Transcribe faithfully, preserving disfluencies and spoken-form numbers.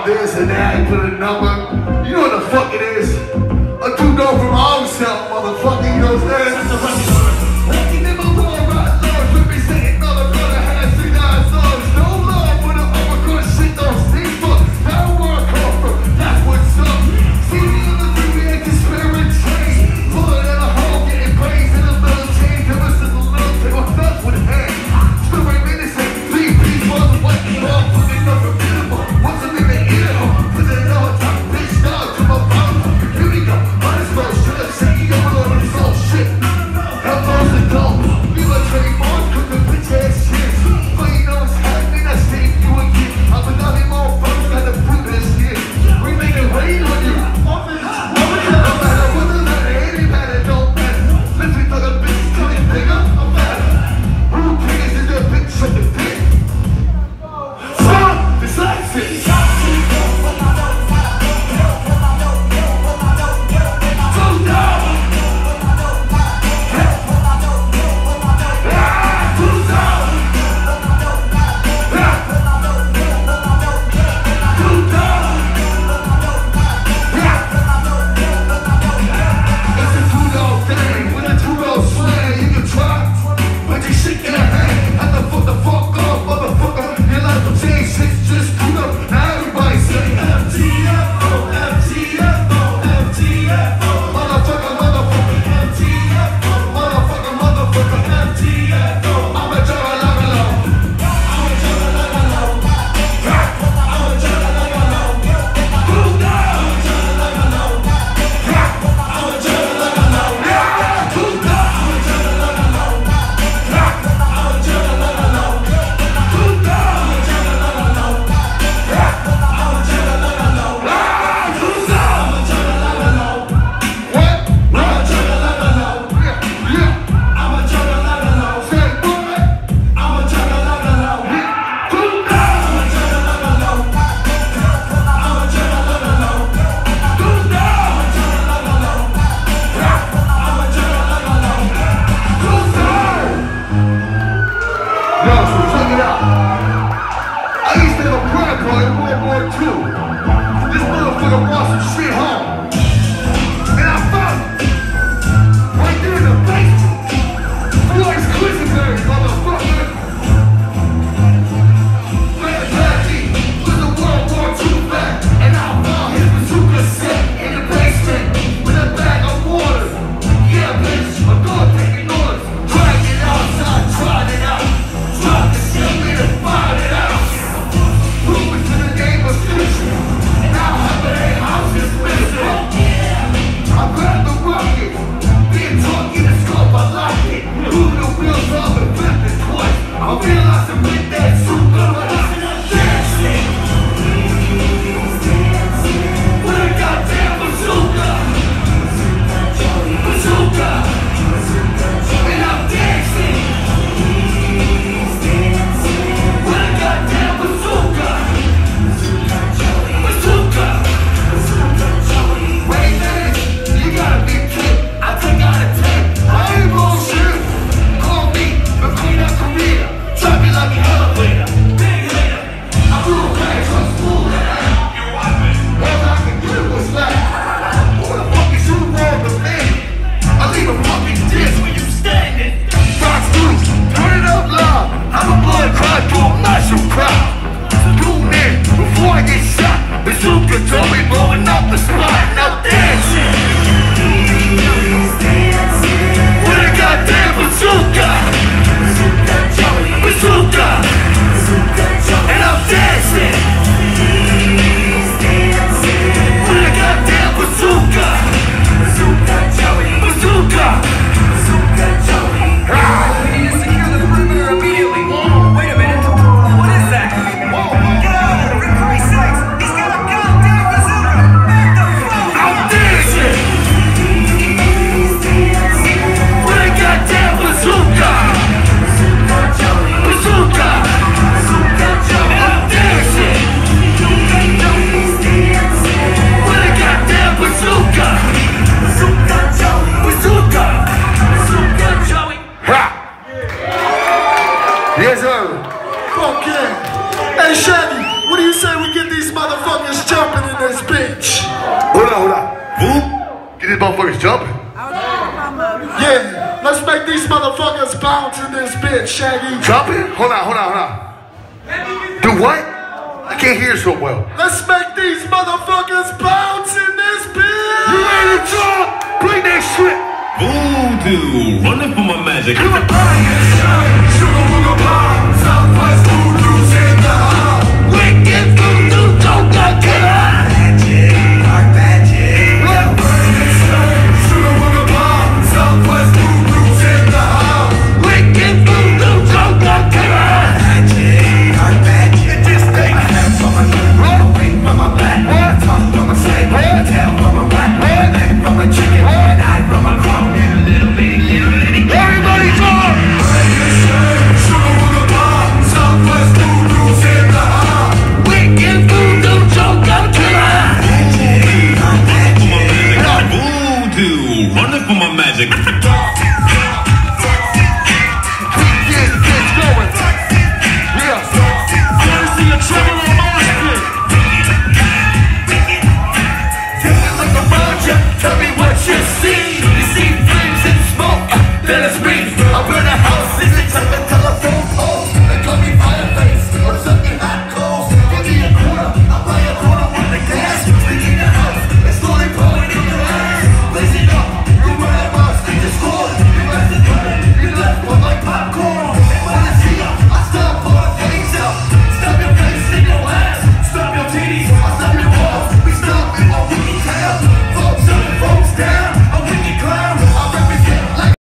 about this and that, put a number. You know what the fuck it is? A dude go from our self, motherfucker, you know what I'm saying? Walking in my world, right, Lord, representing another brother, has three nine songs. No love for the overcrust shit, don't sleep for. That's where I come from, that's what's up. See me on the three acting spirit train. Pulling in a hole, getting praised in a little chain. Give us a little take my thugs with a hand. Still ain't innocent, three piece wasn't what you are. Putting up a beautiful, what's a nigga in it? Put it on top, bitch, dog, to my bottom. Get these motherfuckers jumping. Yeah, let's make these motherfuckers bounce in this bitch, Shaggy. Jumping? Hold on, hold on, hold on. Do what? I can't hear so well. Let's make these motherfuckers bounce in this bitch. You ready to jump? Bring that shit. Voodoo, running for my magic. Come on,